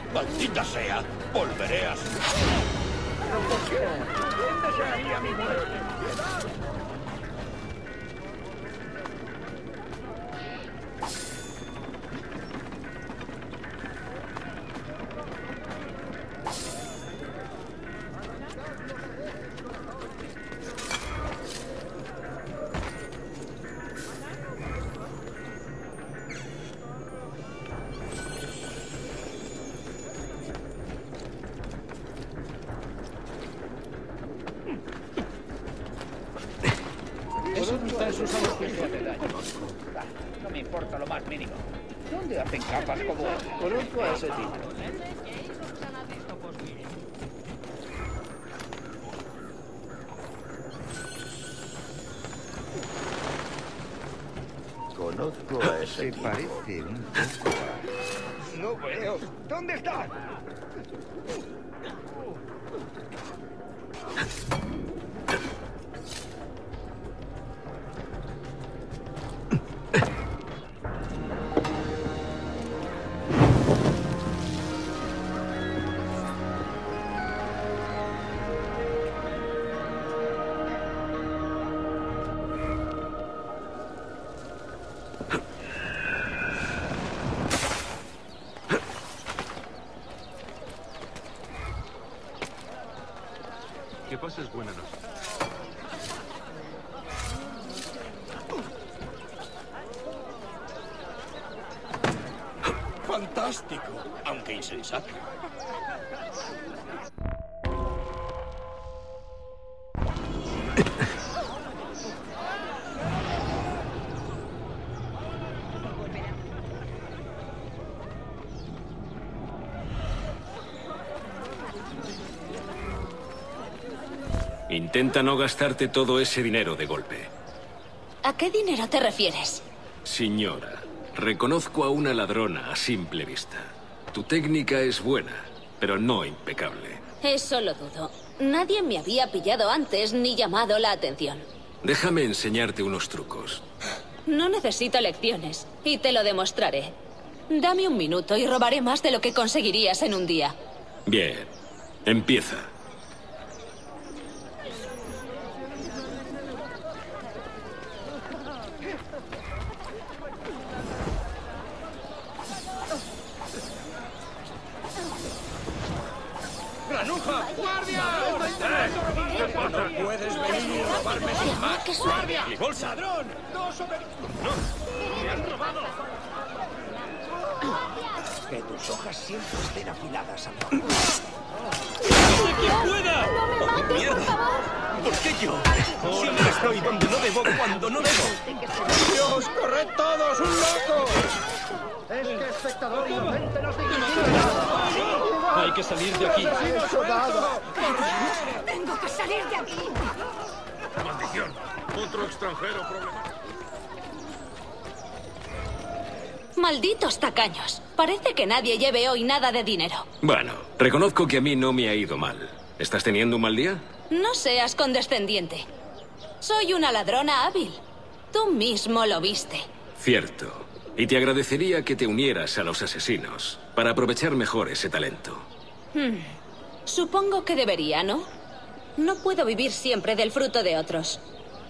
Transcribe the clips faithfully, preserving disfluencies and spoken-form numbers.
¡Maldita sea! ¡Volveré a... ¿Pero por qué? ¿Quién desearía mi muerte? ¡Piedad! Eso no está en sus años que hace daño. No me importa lo más mínimo. ¿Dónde hacen capas como esa? Conozco a ese tipo. Conozco a ese Se tipo. parece un poco a... No veo. ¿Dónde está? Que pases buena noche. Fantástico, aunque insensato. Intenta no gastarte todo ese dinero de golpe. ¿A qué dinero te refieres? Señora, reconozco a una ladrona a simple vista. Tu técnica es buena, pero no impecable. Eso lo dudo. Nadie me había pillado antes ni llamado la atención. Déjame enseñarte unos trucos. No necesito lecciones, y te lo demostraré. Dame un minuto y robaré más de lo que conseguirías en un día. Bien, empieza. ¡Granuja! ¡Guardia! ¡No puedes venir y robarme sin más! ¡Qué suerte! ¡Mi bolsa! ¡Ladrón! ¡No sobre... ¡No! ¡Me han robado! Que tus hojas siempre estén afiladas, amigo. ¡Quien pueda! ¡No me ¡Oh, mates, mierda! por favor! ¿Por qué yo? Siempre estoy donde no debo, cuando no debo. ¡Dios, corred todos! ¡Un loco! Es que espectador inocente no significa nada. Hay que salir de aquí. ¡Asesino soldado! ¡Tengo que salir de aquí! ¡Maldición! Otro extranjero problemático. Malditos tacaños. Parece que nadie lleve hoy nada de dinero. Bueno, reconozco que a mí no me ha ido mal. ¿Estás teniendo un mal día? No seas condescendiente. Soy una ladrona hábil. Tú mismo lo viste. Cierto. Y te agradecería que te unieras a los asesinos, para aprovechar mejor ese talento. Hmm. Supongo que debería, ¿no? No puedo vivir siempre del fruto de otros.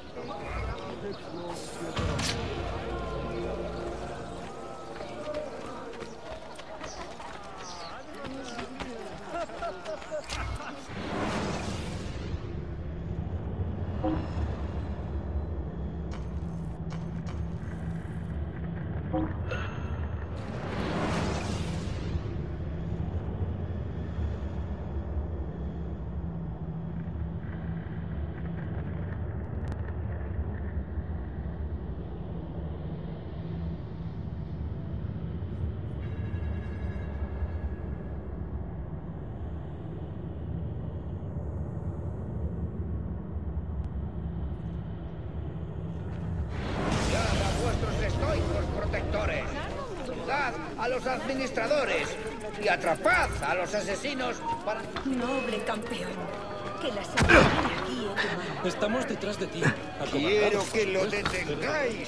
a los administradores y atrapad a los asesinos para... Noble campeón, que la sangre aquí en tu mano. Estamos detrás de ti. Quiero que lo detengáis.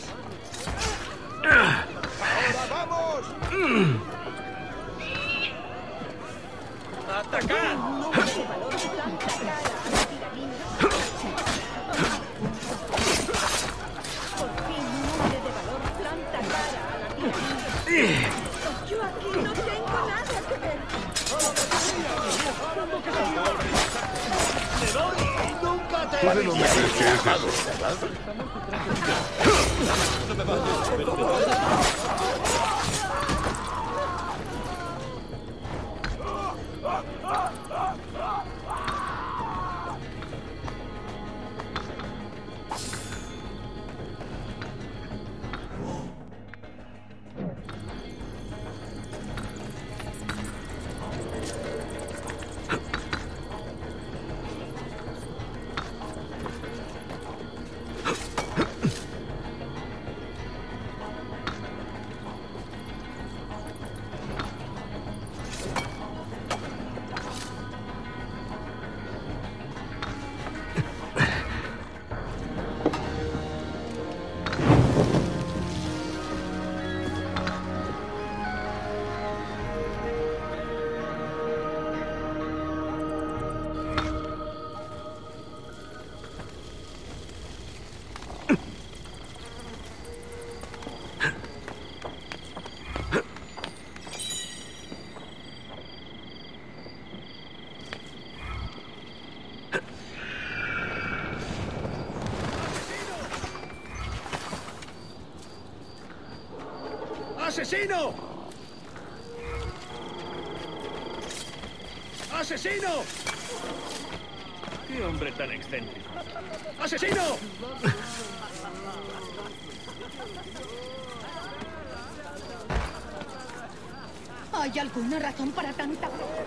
¡Ahora vamos! ¡Atacad! Por fin un hombre de valor planta cara a la tiranía. Yo aquí no tengo nada que ver. Nunca te Tú de no me crees que es eso. ¡Asesino! ¡Asesino! ¡Qué hombre tan excéntrico! ¡Asesino! ¿Hay alguna razón para tanta?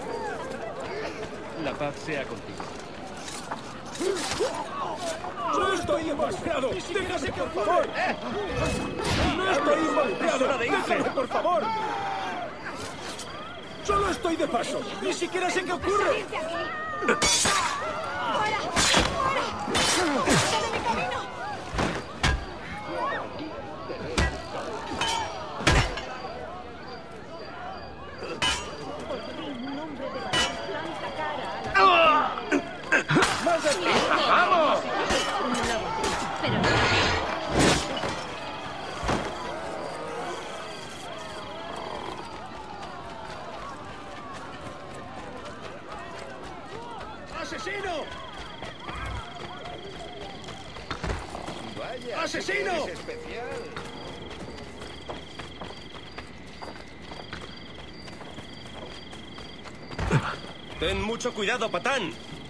La paz sea contigo. ¡No estoy involucrado! ¡Déjame, por favor! ¡No estoy involucrado! ¡Déjame, por favor! ¡Solo estoy de paso! ¡Ni siquiera sé qué ocurre! ¡Fuera! ¡Fuera! ¡Quítate de mi camino! Por fin un hombre de valor planta cara a la ¡Más deprisa! ¡Vamos! Pero no. ¡Asesino! Vaya, ¡Asesino! es especial. Ten mucho cuidado, Patán.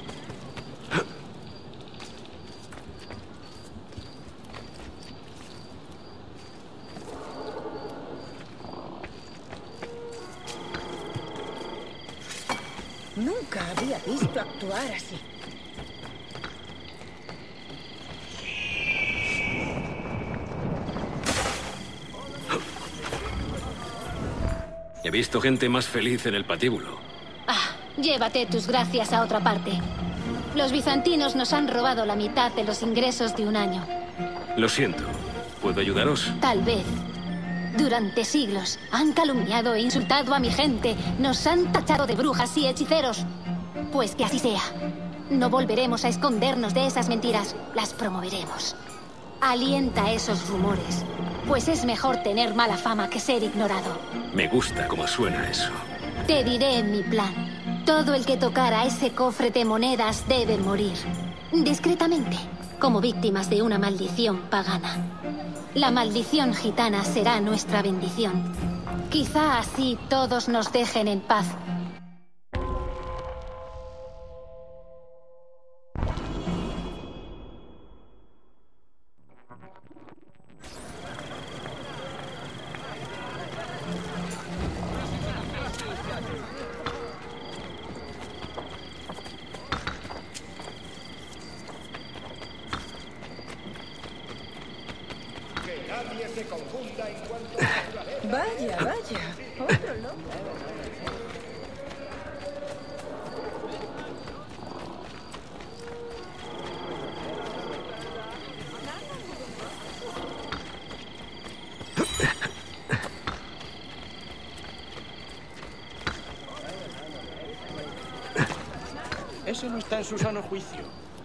Nunca había visto actuar así. He visto gente más feliz en el patíbulo. Ah, llévate tus gracias a otra parte. Los bizantinos nos han robado la mitad de los ingresos de un año. Lo siento. ¿Puedo ayudaros? Tal vez. Durante siglos han calumniado e insultado a mi gente. Nos han tachado de brujas y hechiceros. Pues que así sea. No volveremos a escondernos de esas mentiras. Las promoveremos. Alienta esos rumores. Pues es mejor tener mala fama que ser ignorado. Me gusta cómo suena eso. Te diré mi plan. Todo el que tocara ese cofre de monedas debe morir. Discretamente, como víctimas de una maldición pagana. La maldición gitana será nuestra bendición. Quizá así todos nos dejen en paz. Que nadie se confunda en cuanto a naturaleza. Vaya, vaya. Otro loco. Ese no está en su sano juicio.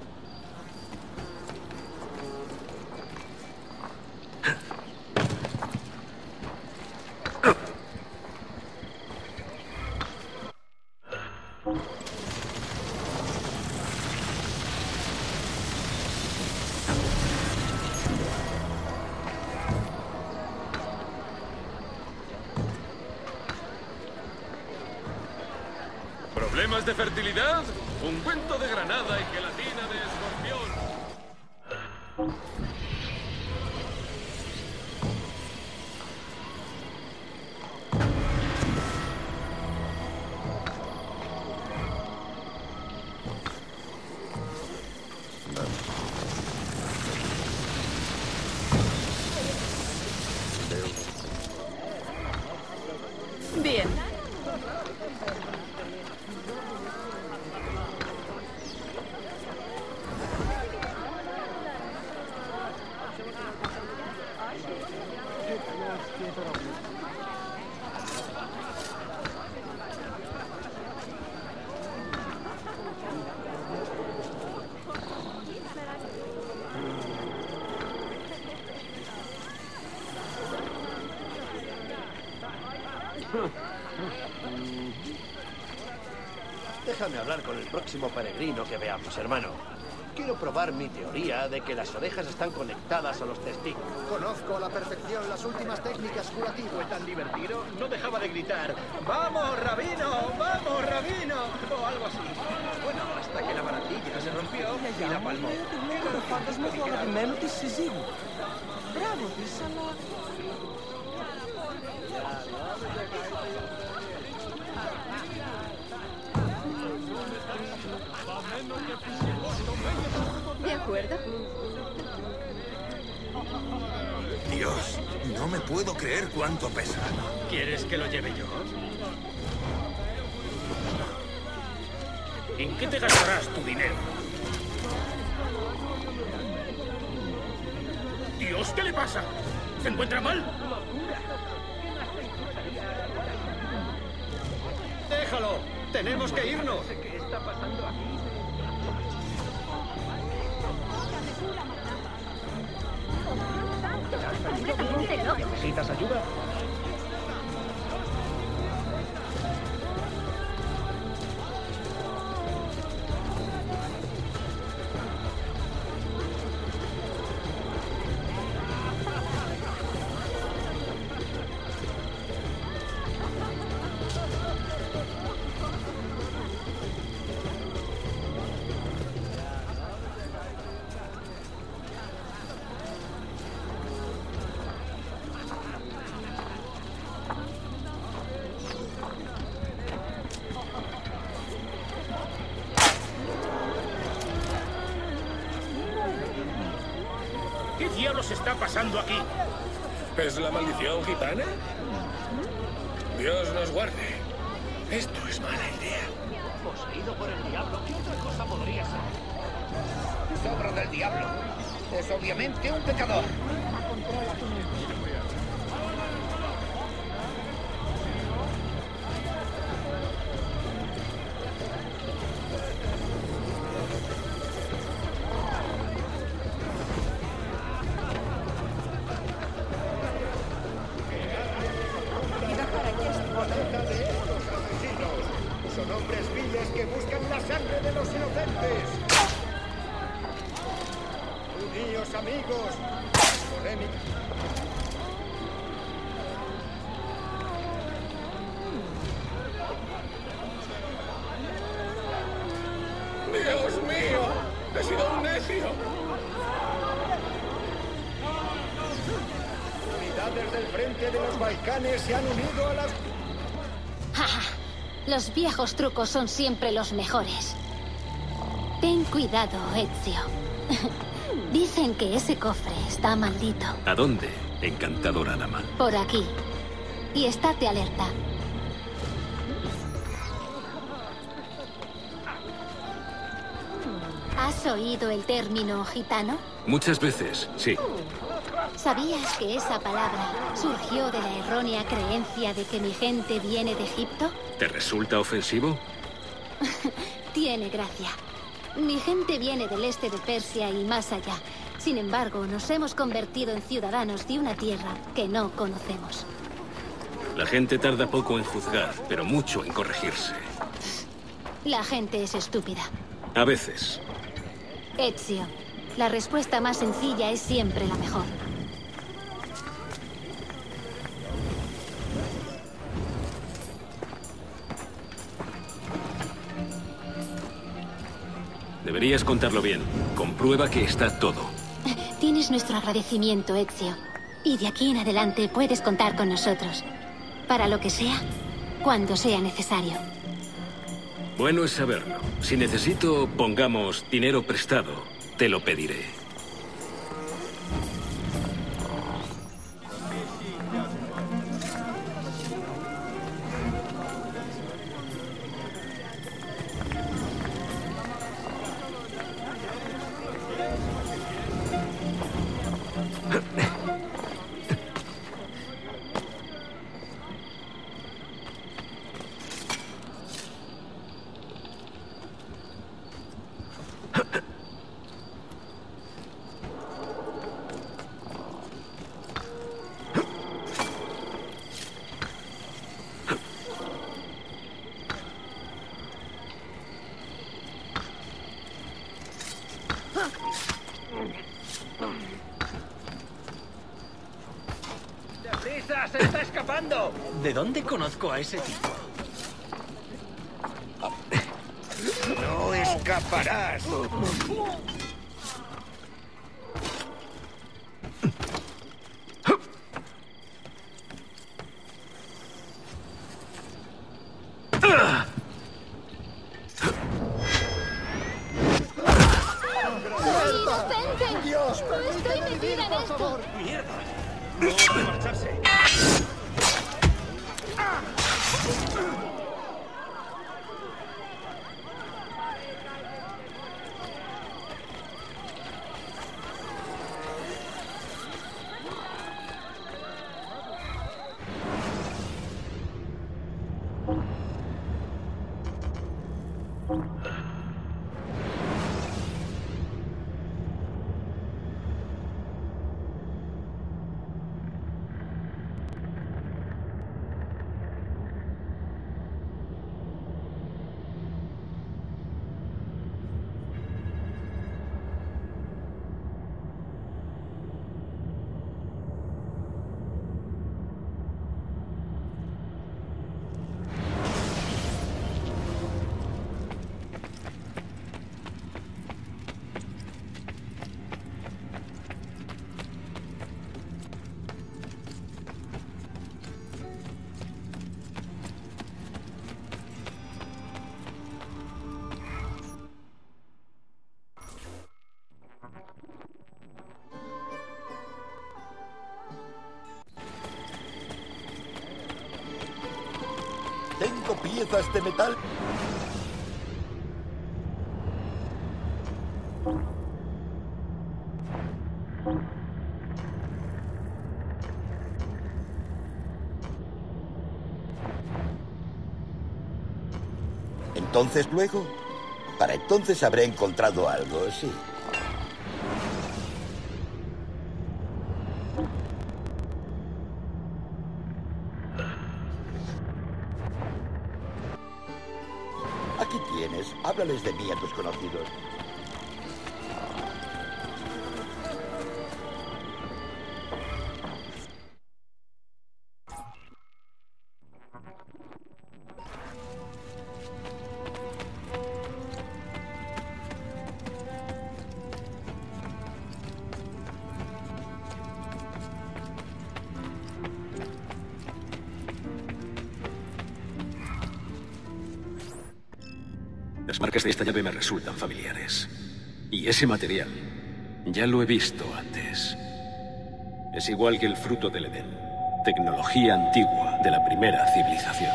¿Problemas de fertilidad? Ungüento de granada y gelatina de escorpión. Bien. Déjame hablar con el próximo peregrino que veamos, hermano. Quiero probar mi teoría de que las orejas están conectadas a los testículos. Conozco a la perfección las últimas técnicas curativas. Fue tan divertido, no dejaba de gritar ¡Vamos, Rabino! ¡Vamos, Rabino! O algo así. Bueno, hasta que la barandilla se rompió y la palmó. Bravo, díselo. De acuerdo. Dios, no me puedo creer cuánto pesa. ¿Quieres que lo lleve yo? ¿En qué te gastarás tu dinero? Dios, ¿qué le pasa? ¿Se encuentra mal? ¡Déjalo! ¡Tenemos que irnos! ¿Qué está pasando aquí? ¿Necesitas ayuda? ¿Qué diablos está pasando aquí? ¿Es la maldición gitana? Dios nos guarde. Esto es mala idea. Poseído por el diablo, ¿qué otra cosa podría ser? Sobra del diablo. Es obviamente un pecador. Son hombres viles que buscan la sangre de los inocentes. Uníos, amigos. Polémica. ¡Dios mío! ¡He sido un necio! Unidades del frente de los Balcanes se han unido a las... Ja, ja. Los viejos trucos son siempre los mejores. Ten cuidado, Ezio. Dicen que ese cofre está maldito. ¿A dónde, encantadora dama? Por aquí. Y estate alerta. ¿Has oído el término gitano? Muchas veces, sí. ¿Sabías que esa palabra surgió de la errónea creencia de que mi gente viene de Egipto? ¿Te resulta ofensivo? Tiene gracia. Mi gente viene del este de Persia y más allá. Sin embargo, nos hemos convertido en ciudadanos de una tierra que no conocemos. La gente tarda poco en juzgar, pero mucho en corregirse. La gente es estúpida. A veces. Ezio, la respuesta más sencilla es siempre la mejor. Deberías contarlo bien. Comprueba que está todo. Tienes nuestro agradecimiento, Ezio. Y de aquí en adelante puedes contar con nosotros. Para lo que sea, cuando sea necesario. Bueno es saberlo. Si necesito, pongamos, dinero prestado, te lo pediré. ¡Deprisa! ¡Se está escapando! ¿De dónde conozco a ese tipo? ¡No escaparás! ¡Dios! ¡No estoy metida en esto! ¡Mierda! No hora de marcharse. Tengo piezas de metal. Entonces luego, para entonces habré encontrado algo, sí. Aquí tienes. Háblales de mí a tus conocidos. Las marcas de esta llave me resultan familiares. Y ese material, ya lo he visto antes. Es igual que el fruto del Edén. Tecnología antigua de la primera civilización.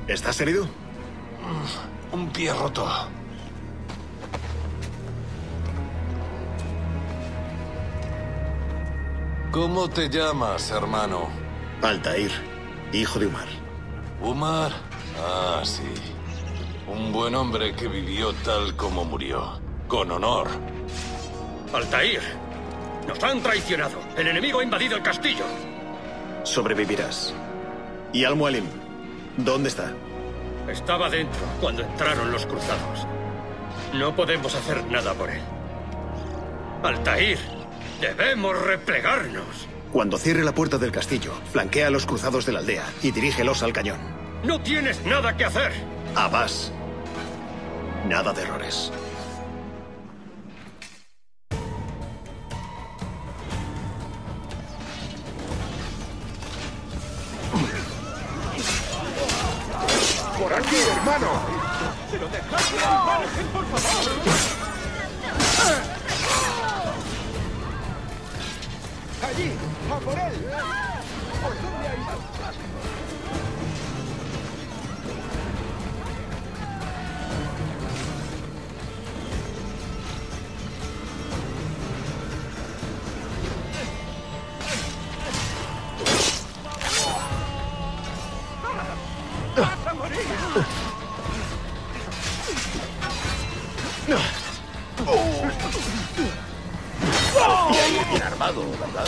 ¿Estás herido? Un pie roto. ¿Cómo te llamas, hermano? Altair, hijo de Umar. ¿Umar? Ah, sí. Un buen hombre que vivió tal como murió. Con honor. Altair, nos han traicionado. El enemigo ha invadido el castillo. Sobrevivirás. ¿Y Al-Mualim? ¿Dónde está? Estaba dentro cuando entraron los cruzados. No podemos hacer nada por él. Altair, debemos replegarnos. Cuando cierre la puerta del castillo, flanquea a los cruzados de la aldea y dirígelos al cañón. No tienes nada que hacer. Abbas. Nada de errores. ¡Por aquí, hermano! ¡Pero dejadme al margen, por favor! ¡Allí! ¡A por él! ¿Por dónde ha ido? ¡Vas a morir! Y ahí es bien armado, ¿verdad?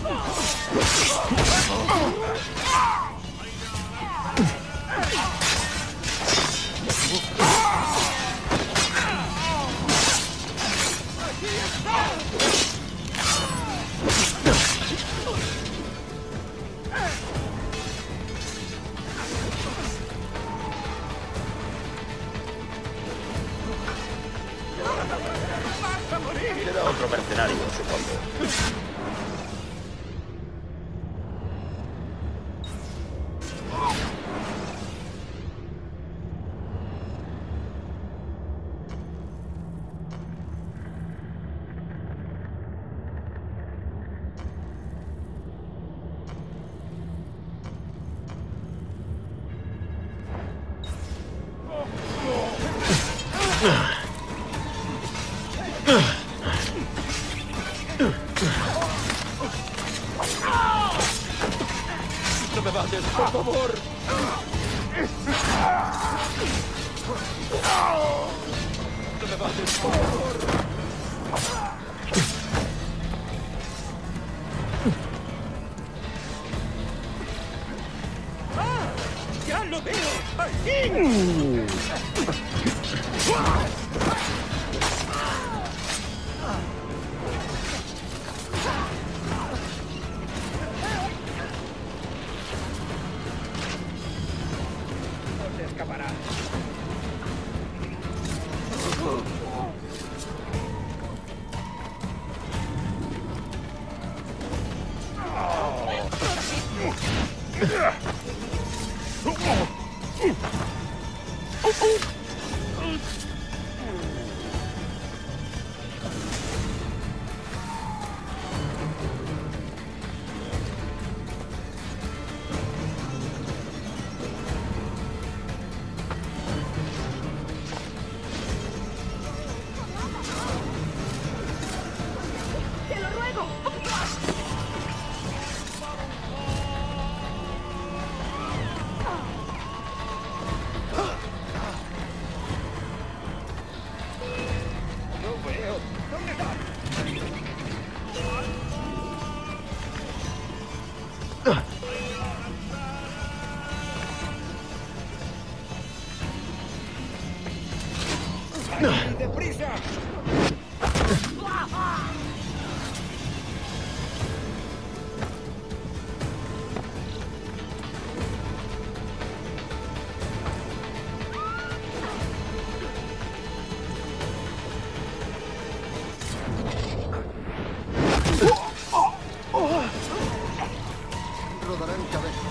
Queda otro mercenario, supongo. ¡No me mates, por favor! ¡No me mates, por favor! ¡Ah! ¡Ya lo veo! ¡Allí! ¡Te lo ruego! No veo. ¿Dónde está? ¡Allí, deprisa! Rodarán cabeza.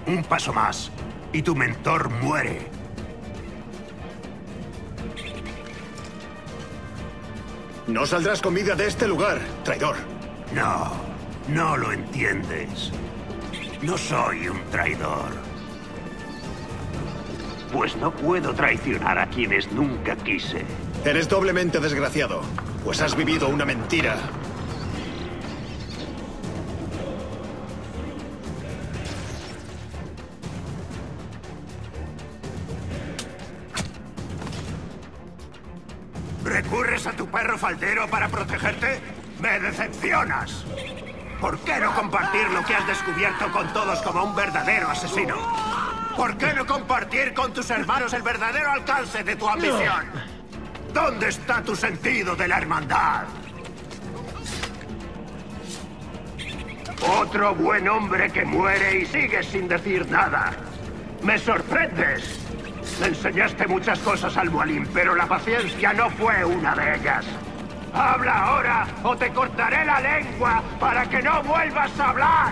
Un paso más, y tu mentor muere. No saldrás con vida de este lugar, traidor. No, no lo entiendes. No soy un traidor. Pues no puedo traicionar a quienes nunca quise. Eres doblemente desgraciado, pues has vivido una mentira. ¿Recurres a tu perro faldero para protegerte? ¡Me decepcionas! ¿Por qué no compartir lo que has descubierto con todos como un verdadero asesino? ¿Por qué no compartir con tus hermanos el verdadero alcance de tu ambición? ¿Dónde está tu sentido de la hermandad? Otro buen hombre que muere y sigues sin decir nada. ¡Me sorprendes! Me enseñaste muchas cosas, Al-Mualim, pero la paciencia no fue una de ellas. ¡Habla ahora o te cortaré la lengua para que no vuelvas a hablar!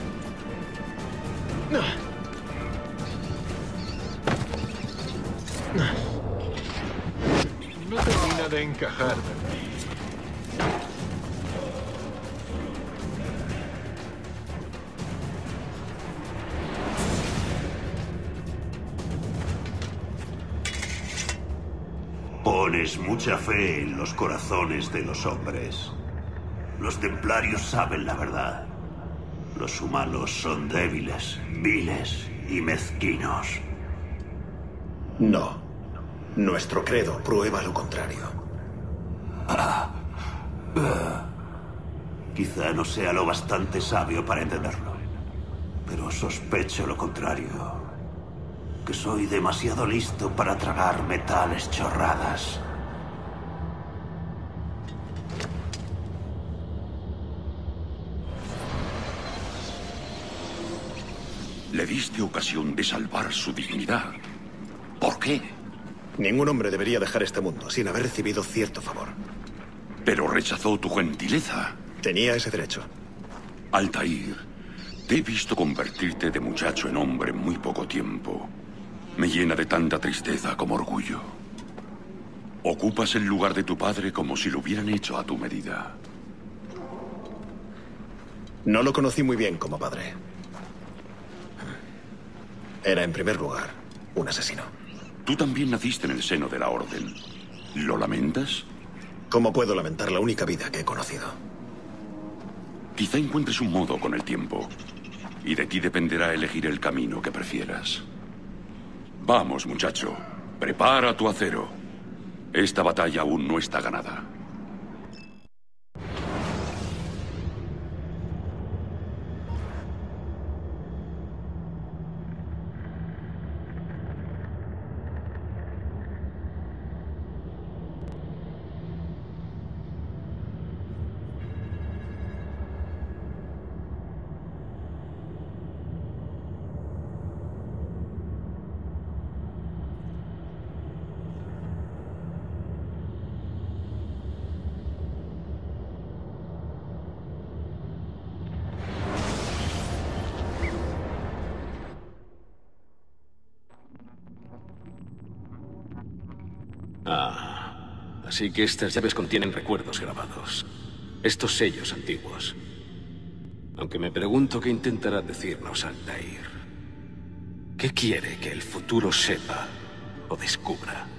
No termina de encajar. Pones mucha fe en los corazones de los hombres. Los templarios saben la verdad. Los humanos son débiles, viles y mezquinos. No. Nuestro credo prueba lo contrario. Ah. Ah. Quizá no sea lo bastante sabio para entenderlo. Pero sospecho lo contrario. Que soy demasiado listo para tragarme tales chorradas. Le diste ocasión de salvar su dignidad. ¿Por qué? Ningún hombre debería dejar este mundo sin haber recibido cierto favor. Pero rechazó tu gentileza. Tenía ese derecho. Altair, te he visto convertirte de muchacho en hombre en muy poco tiempo. Me llena de tanta tristeza como orgullo. Ocupas el lugar de tu padre como si lo hubieran hecho a tu medida. No lo conocí muy bien como padre. Era, en primer lugar, un asesino. Tú también naciste en el seno de la Orden. ¿Lo lamentas? ¿Cómo puedo lamentar la única vida que he conocido? Quizá encuentres un modo con el tiempo. Y de ti dependerá elegir el camino que prefieras. Vamos, muchacho. Prepara tu acero. Esta batalla aún no está ganada. Ah, así que estas llaves contienen recuerdos grabados. Estos sellos antiguos. Aunque me pregunto qué intentará decirnos Altair. ¿Qué quiere que el futuro sepa o descubra?